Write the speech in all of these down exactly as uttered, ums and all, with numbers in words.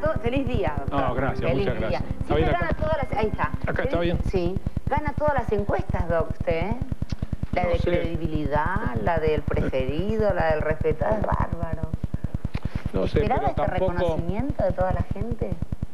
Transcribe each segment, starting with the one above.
todo... Feliz día, doctor. No, gracias, Feliz muchas gracias. día. ¿Está Siempre bien gana acá? todas las... Ahí está. ¿Acá está bien? Sí. Gana todas las encuestas, doc, usted, ¿eh? La No de sé. credibilidad, la del preferido, la del respetado. Es bárbaro. No sé, ¿Esperaba pero este tampoco... reconocimiento de toda la gente?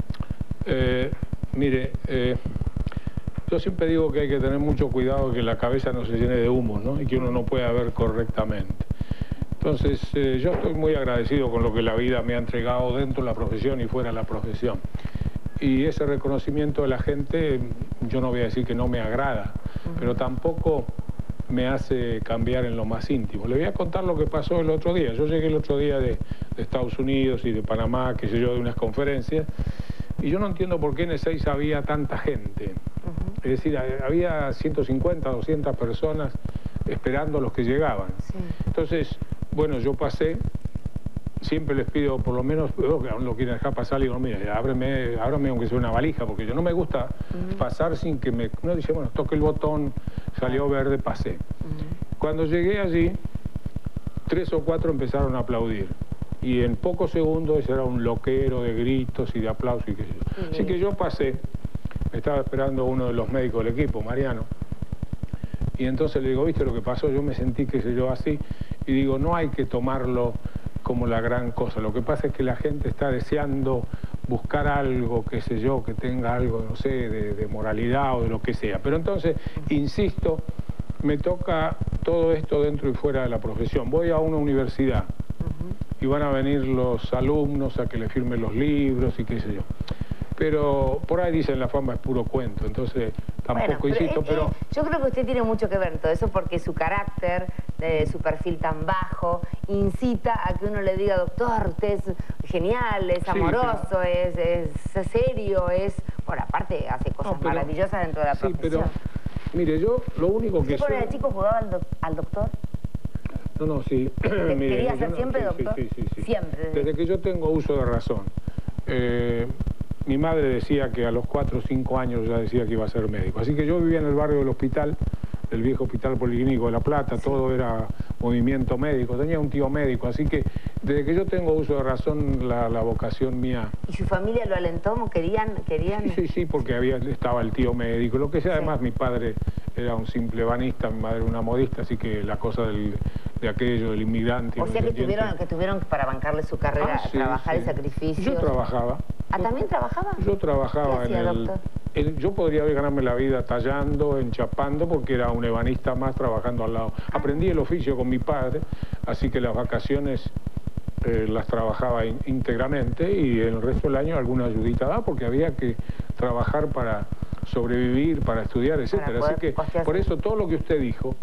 Eh, mire, eh, yo siempre digo que hay que tener mucho cuidado que la cabeza no se llene de humo, ¿no? Y que uno no pueda ver correctamente. Entonces, eh, yo estoy muy agradecido con lo que la vida me ha entregado dentro de la profesión y fuera de la profesión. Y ese reconocimiento de la gente, yo no voy a decir que no me agrada, uh-huh. pero tampoco me hace cambiar en lo más íntimo. Le voy a contar lo que pasó el otro día. Yo llegué el otro día de, de Estados Unidos y de Panamá, qué sé yo, de unas conferencias, y yo no entiendo por qué en Ezeiza había tanta gente. Uh-huh. Es decir, había ciento cincuenta, doscientas personas esperando a los que llegaban. Sí. Entonces, bueno, yo pasé, siempre les pido, por lo menos, oh, que aún lo quieren dejar pasar, le digo, mira, ábreme, ábreme aunque sea una valija, porque yo no me gusta uh-huh. pasar sin que me... Uno dice, bueno, toque el botón, salió verde, pasé. Uh-huh. Cuando llegué allí, tres o cuatro empezaron a aplaudir. Y en pocos segundos ese era un loquero de gritos y de aplausos y qué sé yo. Uh-huh. Así que yo pasé, me estaba esperando uno de los médicos del equipo, Mariano, y entonces le digo, ¿viste lo que pasó? Yo me sentí, qué sé yo, así, y digo, no hay que tomarlo como la gran cosa. Lo que pasa es que la gente está deseando buscar algo, qué sé yo, que tenga algo, no sé, de, de moralidad o de lo que sea. Pero entonces, insisto, me toca todo esto dentro y fuera de la profesión. Voy a una universidad uh-huh. y van a venir los alumnos a que le firmen los libros y qué sé yo. Pero por ahí dicen la fama es puro cuento, entonces tampoco bueno, insisto, pero, pero... Yo creo que usted tiene mucho que ver en todo eso porque su carácter, eh, su perfil tan bajo, incita a que uno le diga, doctor, usted es genial, es amoroso, sí, pero... es, es serio, es... Bueno, aparte hace cosas no, pero... maravillosas dentro de la sí, profesión. Pero, mire, yo lo único que... ¿Usted soy... por el chico jugaba al, do al doctor? No, no, sí. ¿Quería Mire, ser no, siempre sí, doctor? Sí, sí, sí. Siempre. Desde que yo tengo uso de razón. Eh, mi madre decía que a los cuatro o cinco años ya decía que iba a ser médico. Así que yo vivía en el barrio del hospital, el viejo hospital policlínico de La Plata, sí. Todo era movimiento médico. Tenía un tío médico, así que desde que yo tengo uso de razón, la, la vocación mía... ¿Y su familia lo alentó? ¿Querían...? querían... Sí, sí, sí, porque había, estaba el tío médico, lo que sea. Además, sí. Mi padre era un simple banista, mi madre una modista, así que la cosa del, de aquello, del inmigrante... O sea que tuvieron, que tuvieron que para bancarle su carrera, ah, sí, trabajar sí. el sacrificio. Yo trabajaba. ¿Ah, también trabajaba? Yo trabajaba ¿Qué hacía, en el, doctor? el... Yo podría ganarme la vida tallando, enchapando, porque era un ebanista más trabajando al lado. Ah. Aprendí el oficio con mi padre, así que las vacaciones eh, las trabajaba in, íntegramente y el resto del año alguna ayudita daba, porque había que trabajar para sobrevivir, para estudiar, etcétera. Así que por eso todo lo que usted dijo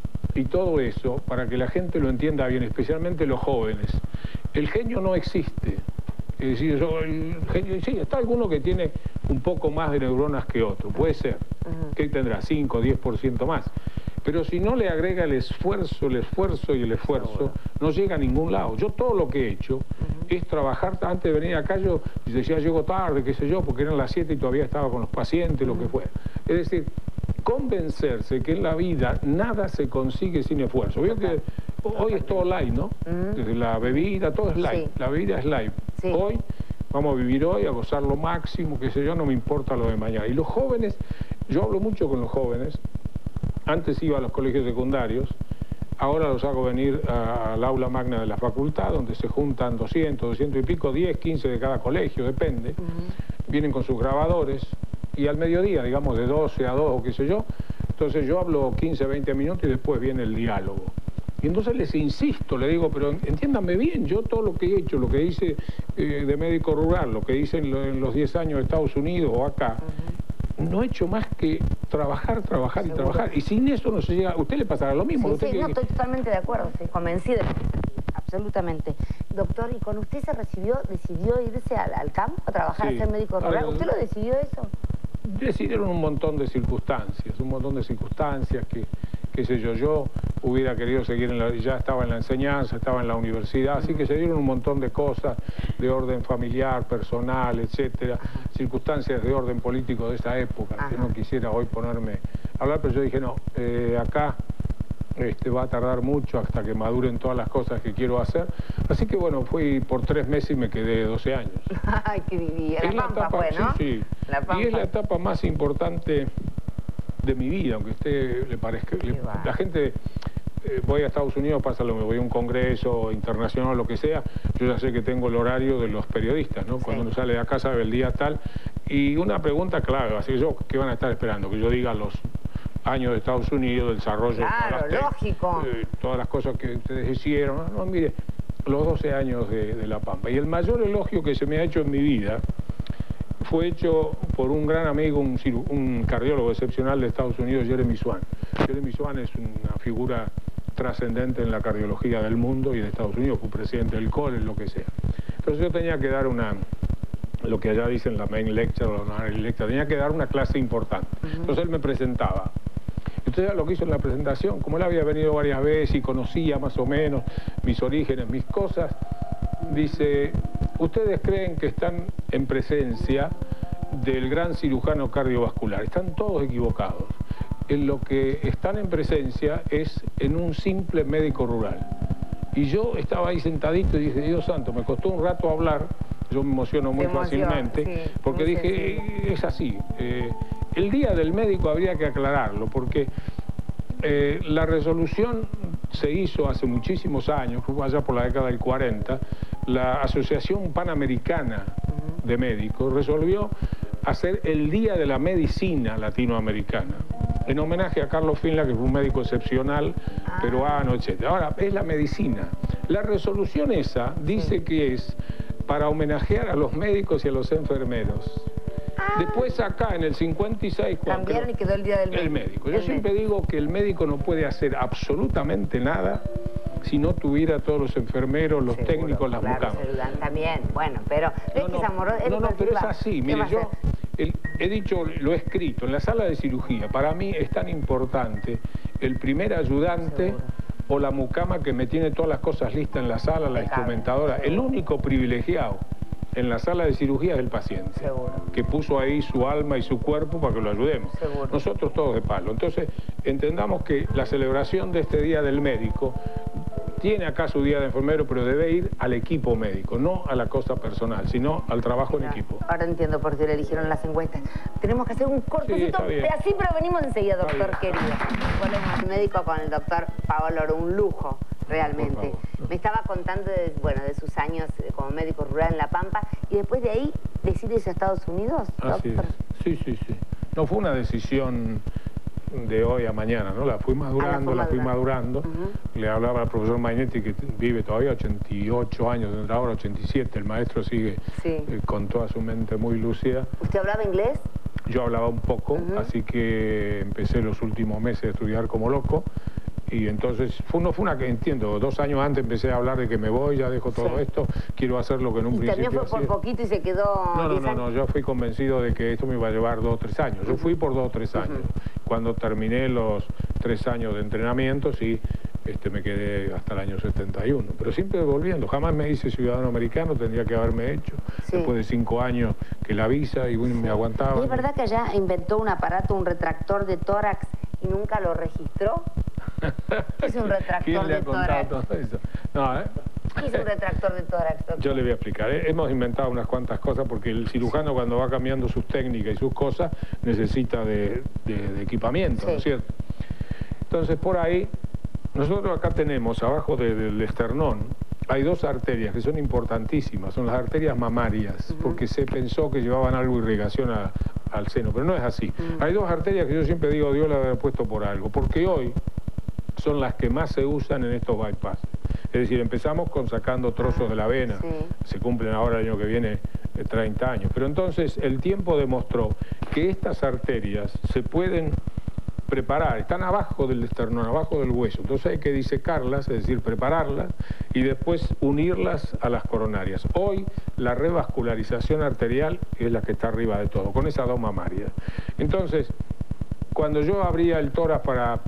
y todo eso, para que la gente lo entienda bien, especialmente los jóvenes, el genio no existe. Es decir, yo, el genio, sí, está alguno que tiene un poco más de neuronas que otro, puede ser, uh-huh. que tendrá cinco o diez por ciento más. Pero si no le agrega el esfuerzo, el esfuerzo y el esfuerzo, no llega a ningún lado. Yo todo lo que he hecho uh-huh. es trabajar, antes de venir acá yo decía, llego tarde, qué sé yo, porque eran las siete y todavía estaba con los pacientes, uh-huh. lo que fuera. Es decir, convencerse que en la vida nada se consigue sin esfuerzo. Veo que hoy es todo light, ¿no? Uh-huh. Desde la bebida, todo es light, sí. La bebida es light. Sí. Hoy, vamos a vivir hoy, a gozar lo máximo, qué sé yo, no me importa lo de mañana. Y los jóvenes, yo hablo mucho con los jóvenes, antes iba a los colegios secundarios, ahora los hago venir a, al aula magna de la facultad, donde se juntan doscientos, doscientos y pico, diez, quince de cada colegio, depende. Uh-huh. Vienen con sus grabadores y al mediodía, digamos de doce a dos o qué sé yo, entonces yo hablo quince, veinte minutos y después viene el diálogo. Y entonces les insisto, le digo, pero entiéndanme bien, yo todo lo que he hecho, lo que hice eh, de médico rural, lo que hice en, lo, en los diez años de Estados Unidos o acá, uh-huh. no he hecho más que trabajar, trabajar Seguro. y trabajar. Y sin eso no se llega... ¿A usted le pasará lo mismo? Sí, ¿Usted sí, que... no, estoy totalmente de acuerdo, estoy convencida, absolutamente. Doctor, ¿y cuando usted se recibió, decidió irse al, al campo a trabajar, sí. a ser médico rural? ¿Usted lo decidió eso? Decidieron un montón de circunstancias, un montón de circunstancias que... qué sé yo, yo hubiera querido seguir, en la, ya estaba en la enseñanza, estaba en la universidad, así que se dieron un montón de cosas de orden familiar, personal, etcétera, circunstancias de orden político de esa época, Ajá. que no quisiera hoy ponerme a hablar, pero yo dije, no, eh, acá Este, va a tardar mucho hasta que maduren todas las cosas que quiero hacer. Así que bueno, fui por tres meses y me quedé doce años. Ay, qué vivía. La es Pampa la etapa, fue, ¿no? Sí, sí. La Pampa. Y es la etapa más importante de mi vida, aunque a usted le parezca... Le, la gente... Eh, voy a Estados Unidos, pasa lo mismo, voy a un congreso internacional, lo que sea, yo ya sé que tengo el horario de los periodistas, ¿no? Cuando Sí. uno sale de acá sabe el día tal. Y una pregunta clave, así que yo, ¿qué van a estar esperando? Que yo diga los años de Estados Unidos, el desarrollo... Claro, de lógico. Eh, todas las cosas que ustedes hicieron. No, no, mire, los doce años de, de La Pampa. Y el mayor elogio que se me ha hecho en mi vida fue hecho por un gran amigo, un, un cardiólogo excepcional de Estados Unidos, Jeremy Swan. Jeremy Swan es una figura trascendente en la cardiología del mundo y de Estados Unidos, fue presidente del cole, lo que sea. Entonces yo tenía que dar una, lo que allá dicen la main lecture o la lecture, tenía que dar una clase importante. Uh-huh. Entonces él me presentaba. Entonces lo que hizo en la presentación, como él había venido varias veces y conocía más o menos mis orígenes, mis cosas, dice, ustedes creen que están en presencia del gran cirujano cardiovascular, están todos equivocados. En lo que están en presencia es en un simple médico rural. Y yo estaba ahí sentadito y dije, Dios santo, me costó un rato hablar, yo me emociono muy emoción, fácilmente, sí, porque dije, sencillo. es así. Eh, el día del médico habría que aclararlo, porque eh, la resolución se hizo hace muchísimos años, fue allá por la década del cuarenta, la Asociación Panamericana uh-huh. de Médicos resolvió hacer el Día de la Medicina Latinoamericana, en homenaje a Carlos Finla, que fue un médico excepcional, ah. peruano, etcétera. Ahora, es la medicina. La resolución esa dice sí. que es para homenajear a los médicos y a los enfermeros. Ah. Después acá, en el cincuenta y seis... Cambiaron y quedó el Día del Médico. El médico. Yo el siempre médico. digo que el médico no puede hacer absolutamente nada si no tuviera todos los enfermeros, los Seguro, técnicos, las claro, mucamas. También, bueno, pero... No, no, es no, no, pero es así. Mire, yo el, he dicho, lo he escrito, en la sala de cirugía, para mí es tan importante el primer ayudante Seguro. o la mucama que me tiene todas las cosas listas en la sala, la instrumentadora. El único privilegiado en la sala de cirugía es el paciente, Seguro. que puso ahí su alma y su cuerpo para que lo ayudemos. Seguro. Nosotros todos de palo. Entonces, entendamos que la celebración de este Día del Médico tiene acá su día de enfermero, pero debe ir al equipo médico, no a la cosa personal, sino al trabajo en equipo. Ahora entiendo por qué le eligieron las encuestas. Tenemos que hacer un cortecito, sí, así, pero venimos enseguida, doctor querido. Volvemos al médico con el doctor Paolo Oro, un lujo, realmente. Me estaba contando, de, bueno, de sus años como médico rural en La Pampa, y después de ahí, ¿decides a Estados Unidos, Así doctor? Es. Sí, sí, sí. No fue una decisión de hoy a mañana, ¿no? La fui madurando, ah, la, fui la fui madurando. Uh-huh. Le hablaba al profesor Magnetti, que vive todavía ochenta y ocho años, tendrá ahora ochenta y siete, el maestro sigue sí. eh, con toda su mente muy lúcida. ¿Usted hablaba inglés? Yo hablaba un poco, uh-huh. así que empecé los últimos meses a estudiar como loco. Y entonces, fue, no fue una que entiendo, dos años antes empecé a hablar de que me voy, ya dejo todo sí. esto, quiero hacer lo que en un ¿Y principio también fue por poquito y se quedó...? No, no, no, no, yo fui convencido de que esto me iba a llevar dos o tres años. Yo fui por dos o tres años. Uh-huh. Cuando terminé los tres años de entrenamiento, sí, este, me quedé hasta el año setenta y uno. Pero siempre volviendo, jamás me hice ciudadano americano, tendría que haberme hecho. Sí. Después de cinco años que la visa y bueno, me aguantaba. ¿Es verdad que allá inventó un aparato, un retractor de tórax y nunca lo registró? ¿Qué es un retractor de tórax? Todo eso? No, ¿eh? ¿Qué es un retractor de tórax, doctor? Yo le voy a explicar. Hemos inventado unas cuantas cosas porque el cirujano cuando va cambiando sus técnicas y sus cosas necesita de, de, de equipamiento, sí. ¿no es cierto? Entonces por ahí, nosotros acá tenemos, abajo de, del esternón, hay dos arterias que son importantísimas, son las arterias mamarias, uh-huh. porque se pensó que llevaban algo de irrigación a, al seno, pero no es así. Uh-huh. Hay dos arterias que yo siempre digo, Dios las habrá puesto por algo, porque hoy son las que más se usan en estos bypass. Es decir, empezamos con sacando trozos de la vena, sí. se cumplen ahora el año que viene treinta años, pero entonces el tiempo demostró que estas arterias se pueden preparar, están abajo del esternón, abajo del hueso, entonces hay que disecarlas, es decir, prepararlas y después unirlas a las coronarias. Hoy la revascularización arterial es la que está arriba de todo, con esas dos mamarias. Entonces, cuando yo abría el tórax para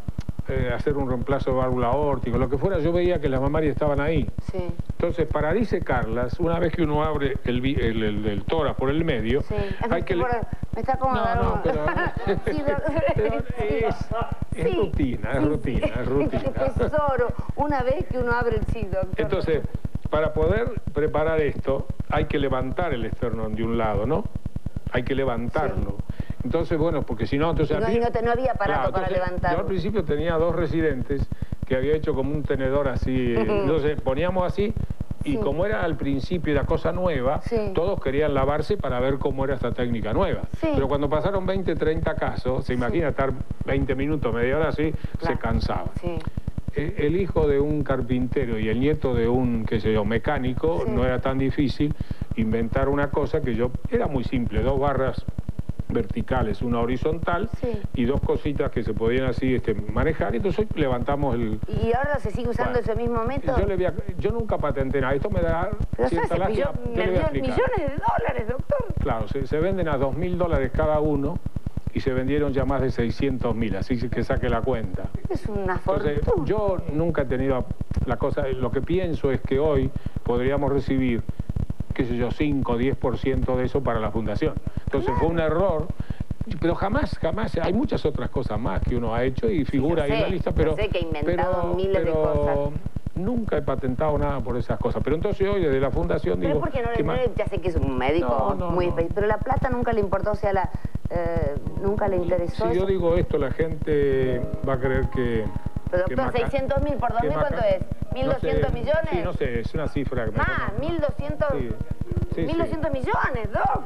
eh, hacer un reemplazo de válvula aórtica, lo que fuera, yo veía que las mamarias estaban ahí. Sí. Entonces, para disecarlas, una vez que uno abre el, el, el, el tórax por el medio, sí. hay que... Por... Me está acomodando. No, no, pero... sí, pero es, es sí. rutina, es sí, rutina, sí. es rutina. Tesoro, una vez que uno abre el sí, doctor. Entonces, para poder preparar esto, hay que levantar el esternón de un lado, ¿no? Hay que levantarlo. Sí. Entonces, bueno, porque si no... Entonces, no, mí, no, te, no había aparato claro, para levantarlo. Yo al principio tenía dos residentes que había hecho como un tenedor así. Entonces, poníamos así y sí. como era al principio la cosa nueva, sí. todos querían lavarse para ver cómo era esta técnica nueva. Sí. Pero cuando pasaron veinte, treinta casos, se imagina sí. estar veinte minutos, media hora así, claro. se cansaba. Sí. El hijo de un carpintero y el nieto de un, qué sé yo, mecánico, sí. no era tan difícil inventar una cosa que yo... Era muy simple, dos barras verticales, una horizontal sí. y dos cositas que se podían así este, manejar. Y entonces levantamos el... ¿Y ahora se sigue usando bueno, ese mismo método? Yo, le voy a, yo nunca patenté nada. Esto me da... Pero cierta lástima, yo, me dio millones de dólares, doctor. Claro, se, se venden a dos mil dólares cada uno. Y se vendieron ya más de seiscientos mil, así que saque la cuenta. Es una fortuna. Entonces, yo nunca he tenido la cosa, lo que pienso es que hoy podríamos recibir, qué sé yo, cinco o diez por ciento de eso para la fundación. Entonces claro. fue un error, pero jamás, jamás, hay muchas otras cosas más que uno ha hecho y figura sí, ahí en la lista, pero... sé que he inventado pero, miles pero, de cosas. Nunca he patentado nada por esas cosas. Pero entonces hoy, desde la fundación, pero digo... ¿por qué no le, no le, ya sé que es un médico no, no, muy... No. Pero la plata nunca le importó, o sea, la, eh, nunca le interesó. Si eso. yo digo esto, la gente va a creer que... Pero doctor, seiscientos mil por dos mil, ¿cuánto es? ¿mil doscientos no sé, millones? Sí, no sé, es una cifra... Que ah, mil doscientos... Sí, sí, mil doscientos sí. millones, doc.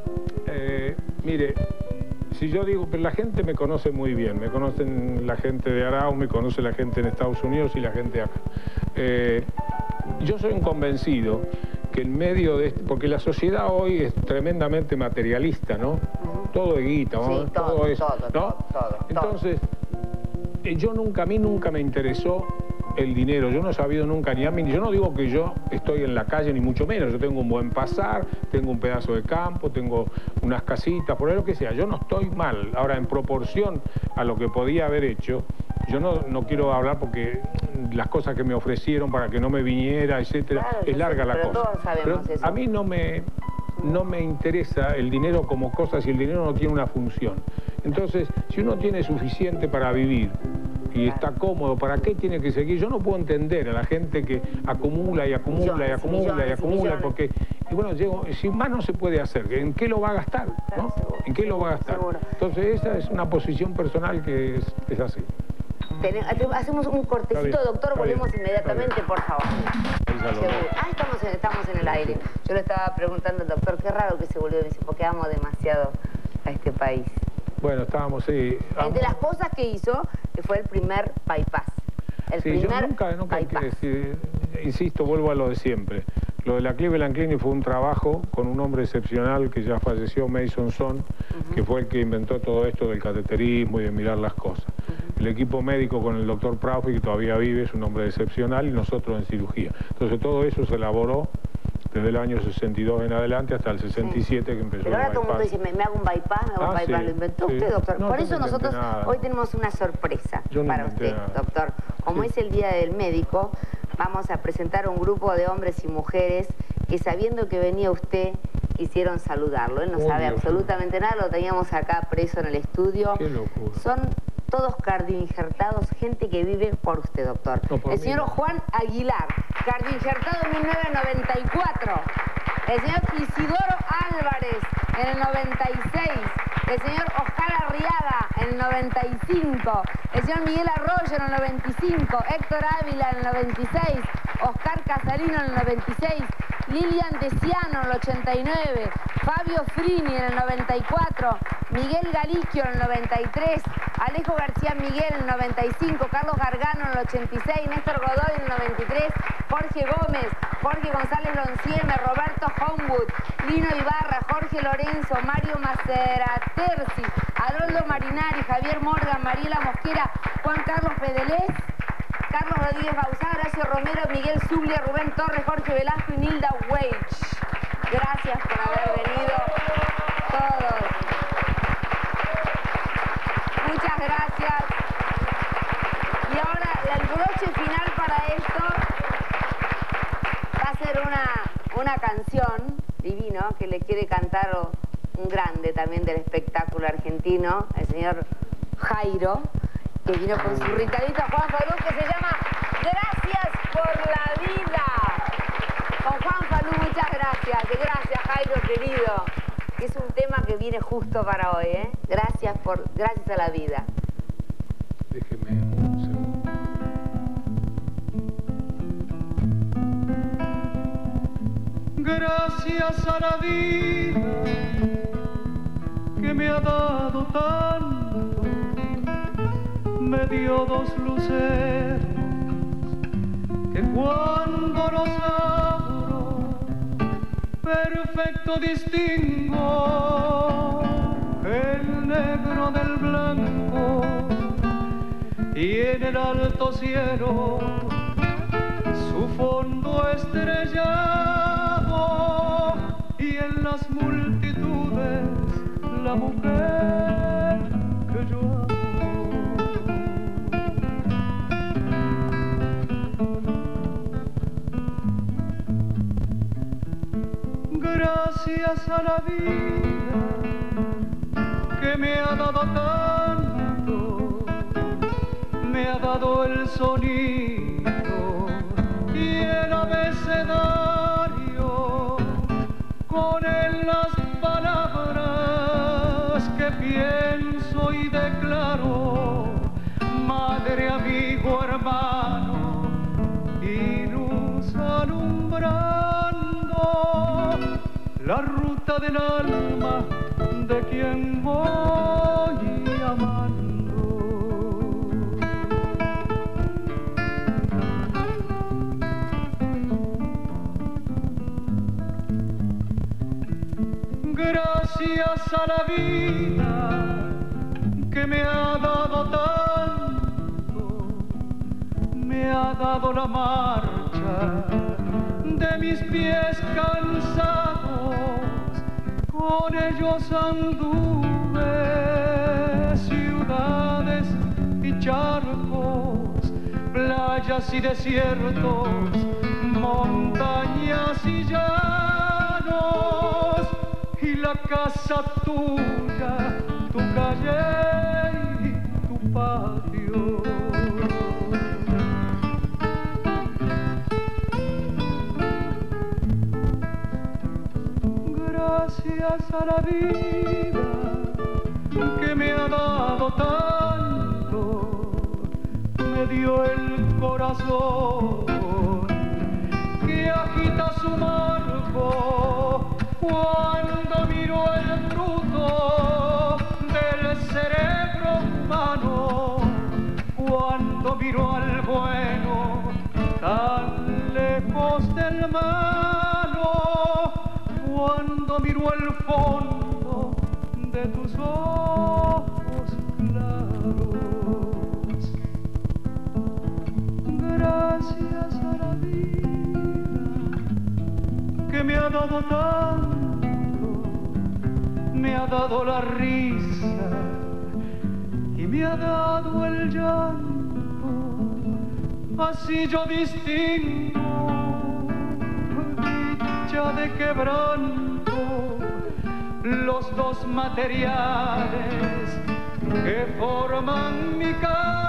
Eh, mire... Si yo digo, pero la gente me conoce muy bien, me conocen la gente de Arau, me conoce la gente en Estados Unidos y la gente acá. Eh, yo soy un convencido que en medio de... Este, porque la sociedad hoy es tremendamente materialista, ¿no? Uh-huh. Todo es guita, ¿no? Sí, todo, todo es... todo, ¿no? todo, todo. Entonces, eh, yo nunca, a mí nunca me interesó el dinero, yo no he sabido nunca ni a mí, yo no digo que yo estoy en la calle ni mucho menos, yo tengo un buen pasar, tengo un pedazo de campo, tengo unas casitas, por lo que sea, yo no estoy mal. Ahora, en proporción a lo que podía haber hecho, yo no, no quiero hablar porque las cosas que me ofrecieron para que no me viniera, etcétera, claro, es larga sé, la pero cosa. Todos sabemos pero eso. A mí no me, no me interesa el dinero como cosa si el dinero no tiene una función. Entonces, si uno tiene suficiente para vivir, y está cómodo, ¿para qué tiene que seguir? Yo no puedo entender a la gente que acumula y acumula millones, y acumula millones, y acumula, y porque, y bueno, llego, si más no se puede hacer, ¿en qué lo va a gastar? ¿No? Seguro, ¿En qué lo va a gastar? Seguro. Entonces esa es una posición personal que es, es así. Hacemos un cortecito, doctor, volvemos inmediatamente, por favor. Ah, estamos en, estamos en el aire. Yo le estaba preguntando al doctor, qué raro que se volvió, dice, porque amo demasiado a este país. Bueno, estábamos, sí. Entre las cosas que hizo, que fue el primer bypass. El sí, primer yo nunca, nunca bypass. Decir, insisto, vuelvo a lo de siempre. Lo de la Cleveland Clinic fue un trabajo con un hombre excepcional que ya falleció, Mason Son, uh-huh. que fue el que inventó todo esto del cateterismo y de mirar las cosas. Uh-huh. El equipo médico con el doctor Praufi, que todavía vive, es un hombre excepcional, y nosotros en cirugía. Entonces todo eso se elaboró desde el año sesenta y dos en adelante hasta el sesenta y siete, sí. que empezó. Pero ahora el todo el mundo dice, me, me hago un bypass, me hago ah, un bypass. Sí, lo inventó sí. usted, doctor. No, Por no eso nosotros nada. hoy tenemos una sorpresa no para usted, nada. doctor. Como sí. es el Día del Médico, vamos a presentar un grupo de hombres y mujeres que, sabiendo que venía usted, quisieron saludarlo. Él no oh, sabe Dios absolutamente Dios. nada, lo teníamos acá preso en el estudio. Qué locura. Son todos cardioinjertados, gente que vive por usted, doctor. No, por el señor no. Juan Aguilar, cardioinjertado en mil novecientos noventa y cuatro. El señor Isidoro Álvarez en el noventa y seis. El señor Oscar Arriaga en el noventa y cinco. El señor Miguel Arroyo en el noventa y cinco. Héctor Ávila en el noventa y seis. Oscar Casarino en el noventa y seis. Lilian Deciano en el ochenta y nueve. Fabio Frini en el noventa y cuatro. Miguel Galiquio en el noventa y tres. Alejo García Miguel en el noventa y cinco. Carlos Gargano en el ochenta y seis. Néstor Godoy en el noventa y tres. Jorge Gómez. Jorge González Loncieme. Roberto Homewood. Lino Ibarra. Jorge Lorenzo. Mario Maceraterzi. Haroldo Marinari. Javier Morgan. Mariela Mosquera. Juan Carlos Pedelés. Carlos Rodríguez Bauzá, Horacio Romero, Miguel Zublia, Rubén Torres, Jorge Velasco y Nilda Weich. Gracias por haber venido todos. Muchas gracias. el broche final para esto va a ser una, una canción divino que le quiere cantar un grande también del espectáculo argentino, el señor Jairo, que vino con su ritadito Juan Falú, que se llama Gracias por la vida. Con Juan Falú, muchas gracias. Gracias, Jairo, querido. Es un tema que viene justo para hoy, ¿eh? Gracias por, gracias a la vida. Déjeme un segundo. Gracias a la vida que me ha dado tanto, me dio dos luceros que cuando los abro perfecto distingo el negro del blanco, y en el alto cielo su fondo estrellado, y en las multitudes la mujer que yo amo. Gracias a la vida que me ha dado tanto, me ha dado el sonido y el abecedario, con él las palabras que pienso y declaro, madre, amigo, hermano, y luz alumbrando la ruta del alma de quien voy amando. Gracias a la vida que me ha dado tanto, me ha dado la marcha de mis pies cansados, con ellos anduve ciudades y charcos, playas y desiertos, montañas y llanos, y la casa tuya, tu calle y tu patio. Gracias a la vida que me ha dado tanto, me dio el corazón que agita su marco cuando miro el fruto del cerebro humano, cuando miro al bueno tan lejos del malo, cuando miro el fondo de tus ojos claros. Gracias a la vida que me ha dado tanto, me ha dado la risa y me ha dado el llanto, así yo distingo dicha de quebranto, los dos materiales que forman mi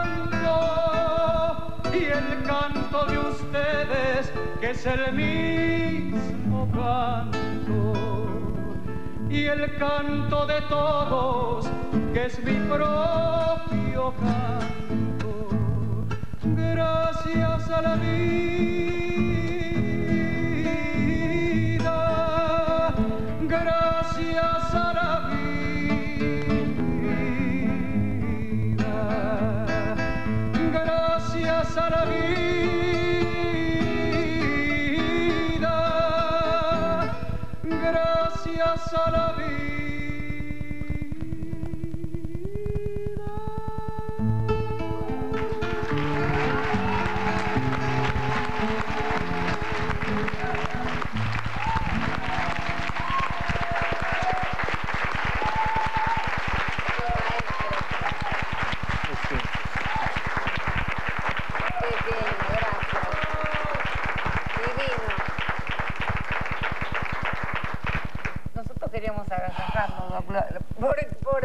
canto, y el canto de ustedes que es el mismo canto, y el canto de todos que es mi propio canto. Gracias a la vida, gracias a la vida, gracias a la vida, gracias a la vida.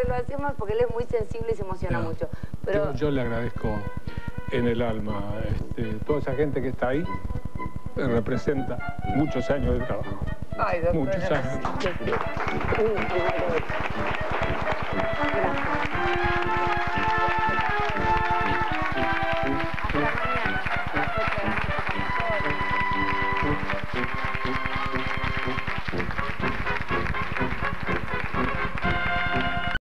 siempre lo hacemos porque él es muy sensible y se emociona no. mucho. Pero... Yo, yo le agradezco en el alma. Este, toda esa gente que está ahí eh, representa muchos años de trabajo. Ay, doctora. Muchos años.